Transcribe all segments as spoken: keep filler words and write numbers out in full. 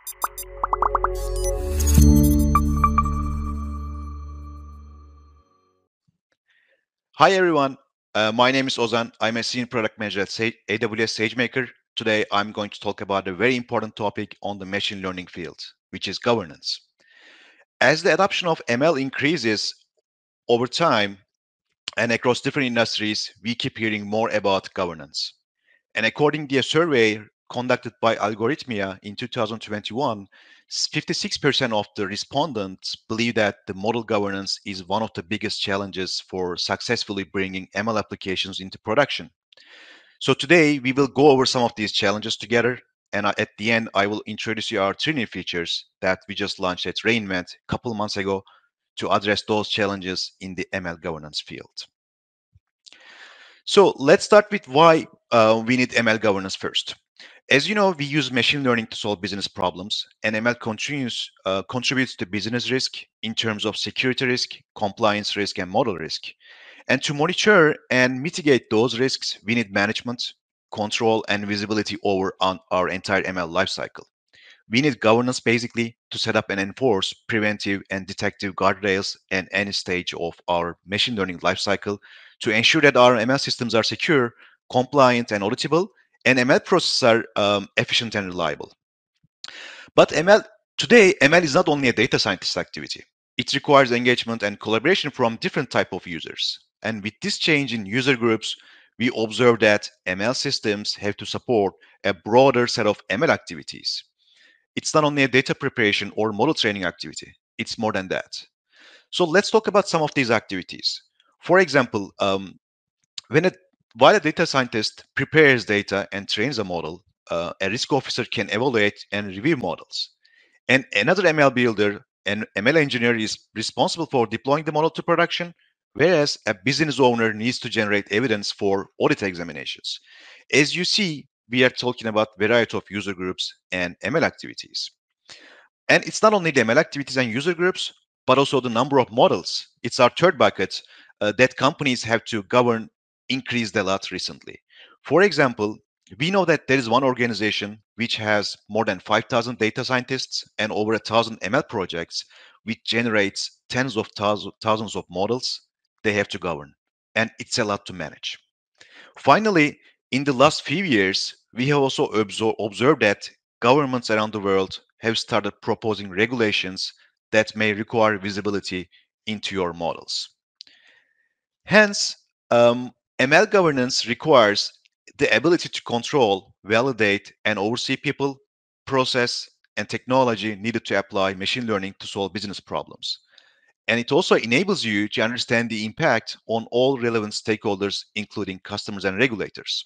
Hi everyone, uh, my name is Ozan. I'm a senior product manager at Sa- A W S SageMaker. Today I'm going to talk about a very important topic on the machine learning field, which is governance. As the adoption of M L increases over time and across different industries, we keep hearing more about governance. And according to a survey conducted by Algorithmia in two thousand twenty-one, fifty-six percent of the respondents believe that the model governance is one of the biggest challenges for successfully bringing M L applications into production. So today we will go over some of these challenges together. And at the end, I will introduce you our three new features that we just launched at re:Invent a couple of months ago to address those challenges in the M L governance field. So let's start with why uh, we need M L governance first. As you know, we use machine learning to solve business problems, and M L continues, uh, contributes to business risk in terms of security risk, compliance risk, and model risk. And to monitor and mitigate those risks, we need management, control, and visibility over on our entire M L lifecycle. We need governance basically to set up and enforce preventive and detective guardrails at any stage of our machine learning lifecycle to ensure that our M L systems are secure, compliant, and auditable, and M L processes are um, efficient and reliable. But M L today, M L is not only a data scientist activity. It requires engagement and collaboration from different type of users. And with this change in user groups, we observe that M L systems have to support a broader set of M L activities. It's not only a data preparation or model training activity, it's more than that. So let's talk about some of these activities. For example, um, when a, while a data scientist prepares data and trains a model, uh, a risk officer can evaluate and review models. And another M L builder and M L engineer is responsible for deploying the model to production, whereas a business owner needs to generate evidence for audit examinations. As you see, we are talking about variety of user groups and M L activities. And it's not only the M L activities and user groups, but also the number of models. It's our third bucket uh, that companies have to govern increased a lot recently. For example, we know that there is one organization which has more than five thousand data scientists and over a thousand M L projects, which generates tens of thousands, thousands of models they have to govern. And it's a lot to manage. Finally, in the last few years, we have also obso- observed that governments around the world have started proposing regulations that may require visibility into your models. Hence, um, M L governance requires the ability to control, validate, and oversee people, process, and technology needed to apply machine learning to solve business problems. And it also enables you to understand the impact on all relevant stakeholders, including customers and regulators.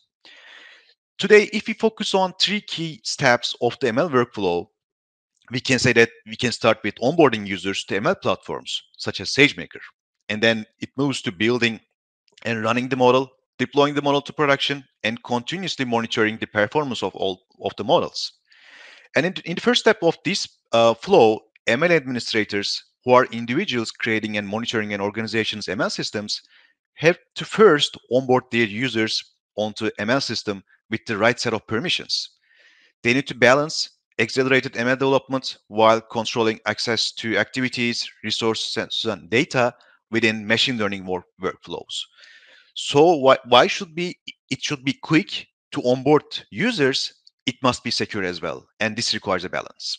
Today, if we focus on three key steps of the M L workflow, we can say that we can start with onboarding users to M L platforms such as SageMaker. And then it moves to building and running the model, deploying the model to production, and continuously monitoring the performance of all of the models. And in, in the first step of this uh, flow, M L administrators, who are individuals creating and monitoring an organization's M L systems, have to first onboard their users onto M L system with the right set of permissions. They need to balance accelerated M L development while controlling access to activities, resources, and data within machine learning work workflows. So why, why should be it should be quick to onboard users? It must be secure as well, and this requires a balance.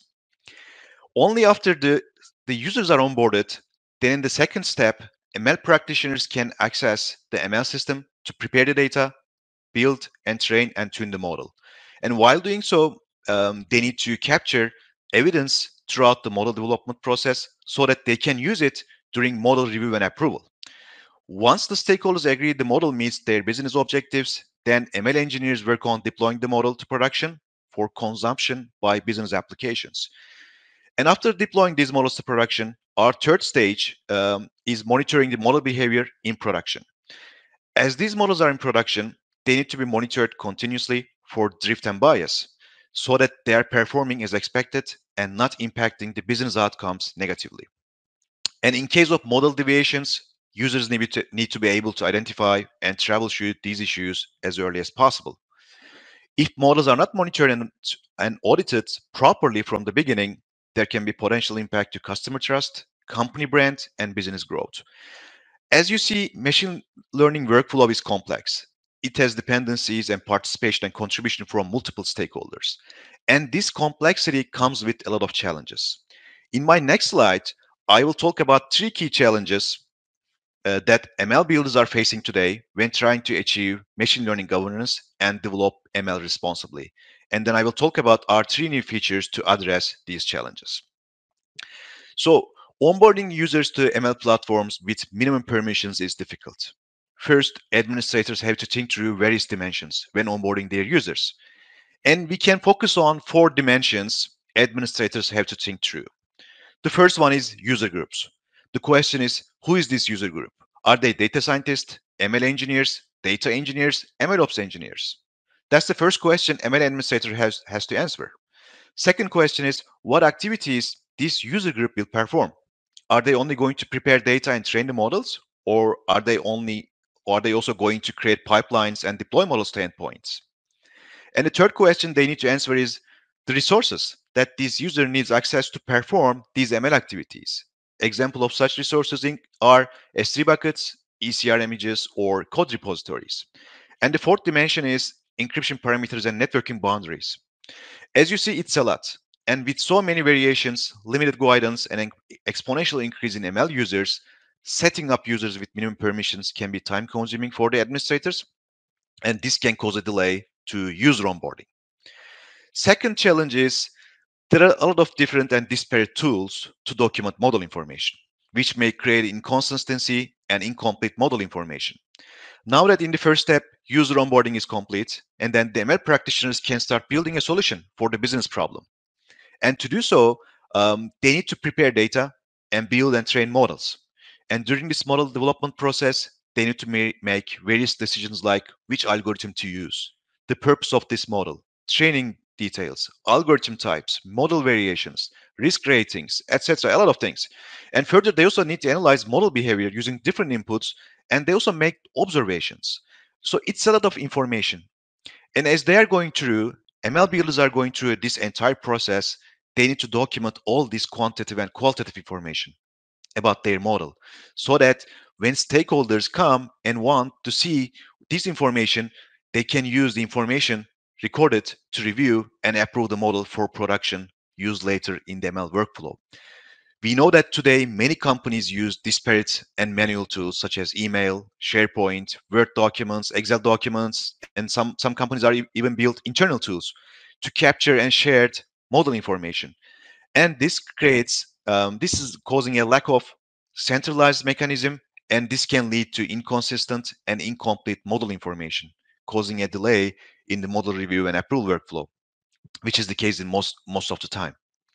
Only after the, the users are onboarded, then in the second step, M L practitioners can access the M L system to prepare the data, build and train and tune the model. And while doing so, um, they need to capture evidence throughout the model development process so that they can use it during model review and approval. Once the stakeholders agree the model meets their business objectives, then M L engineers work on deploying the model to production for consumption by business applications. And after deploying these models to production, our third stage um, is monitoring the model behavior in production. As these models are in production, they need to be monitored continuously for drift and bias so that they are performing as expected and not impacting the business outcomes negatively. And in case of model deviations, users need to, need to be able to identify and troubleshoot these issues as early as possible. If models are not monitored and and audited properly from the beginning, there can be potential impact to customer trust, company brand, and business growth. As you see, machine learning workflow is complex. It has dependencies and participation and contribution from multiple stakeholders. And this complexity comes with a lot of challenges. In my next slide, I will talk about three key challenges uh, that M L builders are facing today when trying to achieve machine learning governance and develop M L responsibly. And then I will talk about our three new features to address these challenges. So, onboarding users to M L platforms with minimum permissions is difficult. First, administrators have to think through various dimensions when onboarding their users. And we can focus on four dimensions administrators have to think through. The first one is user groups. The question is, who is this user group? Are they data scientists, M L engineers, data engineers, M L ops engineers? That's the first question M L administrator has, has to answer. Second question is, what activities this user group will perform? Are they only going to prepare data and train the models, or are they only or are they also going to create pipelines and deploy models to endpoints? And the third question they need to answer is the resources that this user needs access to perform these M L activities. Example of such resources in, are S three buckets, E C R images, or code repositories. And the fourth dimension is encryption parameters and networking boundaries. As you see, it's a lot. And with so many variations, limited guidance, and an exponential increase in M L users, setting up users with minimum permissions can be time consuming for the administrators, and this can cause a delay to user onboarding. Second challenge is there are a lot of different and disparate tools to document model information, which may create inconsistency and incomplete model information. Now that in the first step, user onboarding is complete, and then the M L practitioners can start building a solution for the business problem. And to do so, um, they need to prepare data and build and train models. And during this model development process, they need to ma- make various decisions like which algorithm to use, the purpose of this model, training details, algorithm types, model variations, risk ratings, et cetera. A lot of things. And further, they also need to analyze model behavior using different inputs, and they also make observations. So it's a lot of information. And as they are going through, M L builders are going through this entire process, they need to document all this quantitative and qualitative information about their model so that when stakeholders come and want to see this information, they can use the information recorded to review and approve the model for production used later in the M L workflow. We know that today many companies use disparate and manual tools such as email, SharePoint, Word documents, Excel documents, and some, some companies are e- even built internal tools to capture and share model information. And this creates, um, this is causing a lack of centralized mechanism, and this can lead to inconsistent and incomplete model information, causing a delay in the model review and approval workflow, which is the case in most, most of the time.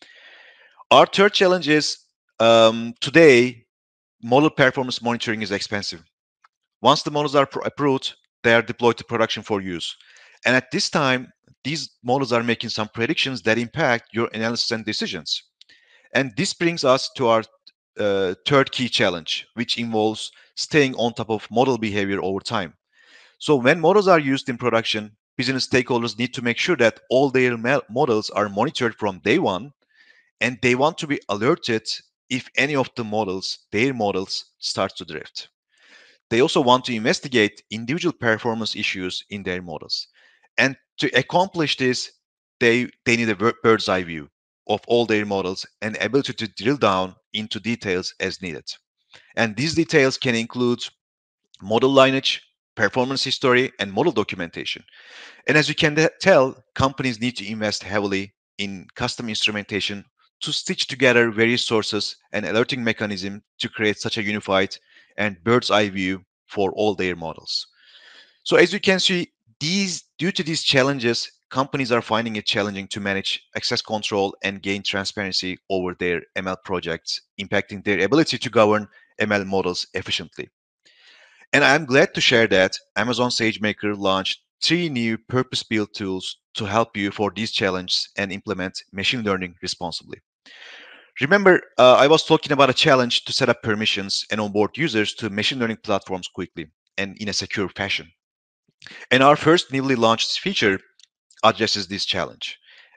Our third challenge is um, today, model performance monitoring is expensive. Once the models are pro- approved, they are deployed to production for use. And at this time, these models are making some predictions that impact your analysis and decisions. And this brings us to our uh, third key challenge, which involves staying on top of model behavior over time. So when models are used in production, business stakeholders need to make sure that all their ma- models are monitored from day one, and they want to be alerted if any of the models, their models, start to drift. They also want to investigate individual performance issues in their models. And to accomplish this, they, they need a bird's eye view of all their models and ability to drill down into details as needed. And these details can include model lineage, performance history, and model documentation. And as you can tell, companies need to invest heavily in custom instrumentation to stitch together various sources and alerting mechanism to create such a unified and bird's eye view for all their models. So as you can see, these due to these challenges, companies are finding it challenging to manage access control and gain transparency over their M L projects, impacting their ability to govern M L models efficiently. And I'm glad to share that Amazon SageMaker launched three new purpose-built tools to help you for these challenges and implement machine learning responsibly. Remember, uh, I was talking about a challenge to set up permissions and onboard users to machine learning platforms quickly and in a secure fashion. And our first newly launched feature addresses this challenge.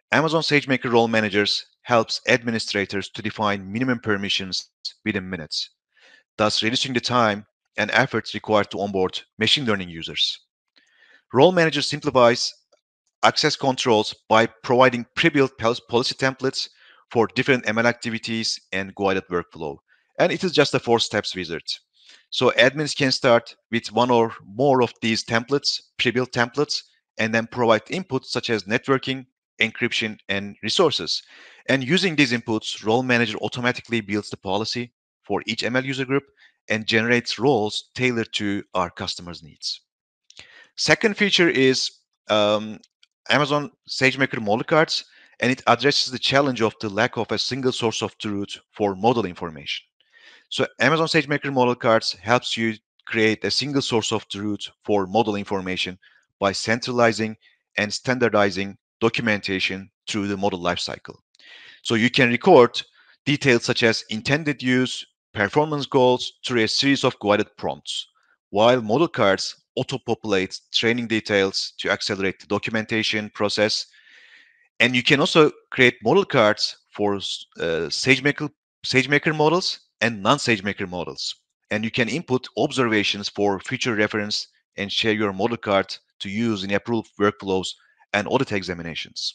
Amazon SageMaker Role Managers helps administrators to define minimum permissions within minutes, thus reducing the time and efforts required to onboard machine learning users. Role Manager simplifies access controls by providing pre-built policy templates for different M L activities and guided workflow. And it is just a four steps wizard. So admins can start with one or more of these templates, pre-built templates, and then provide inputs such as networking, encryption, and resources. And using these inputs, Role Manager automatically builds the policy for each M L user group and generates roles tailored to our customers' needs. Second feature is um, Amazon SageMaker model cards, and it addresses the challenge of the lack of a single source of truth for model information. So Amazon SageMaker model cards helps you create a single source of truth for model information by centralizing and standardizing documentation through the model lifecycle. So you can record details such as intended use, performance goals through a series of guided prompts, while model cards auto-populate training details to accelerate the documentation process. And you can also create model cards for uh, SageMaker, SageMaker models and non-SageMaker models. And you can input observations for future reference and share your model card to use in approved workflows and audit examinations.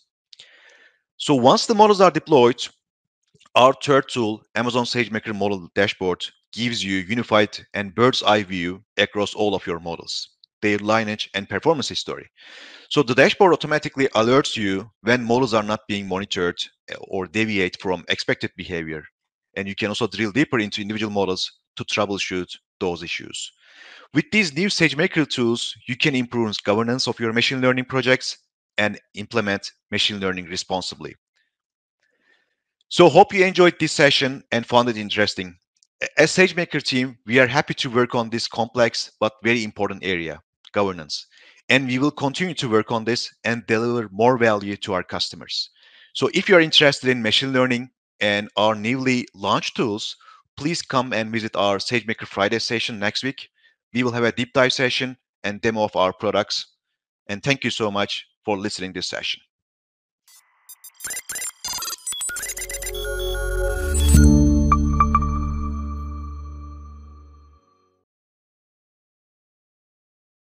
So once the models are deployed, our third tool, Amazon SageMaker Model Dashboard, gives you unified and bird's eye view across all of your models, their lineage and performance history. So the dashboard automatically alerts you when models are not being monitored or deviate from expected behavior. And you can also drill deeper into individual models to troubleshoot those issues. With these new SageMaker tools, you can improve governance of your machine learning projects and implement machine learning responsibly. So hope you enjoyed this session and found it interesting. As SageMaker team, we are happy to work on this complex but very important area, governance. And we will continue to work on this and deliver more value to our customers. So if you are interested in machine learning and our newly launched tools, please come and visit our SageMaker Friday session next week. We will have a deep dive session and demo of our products. And thank you so much for listening this session.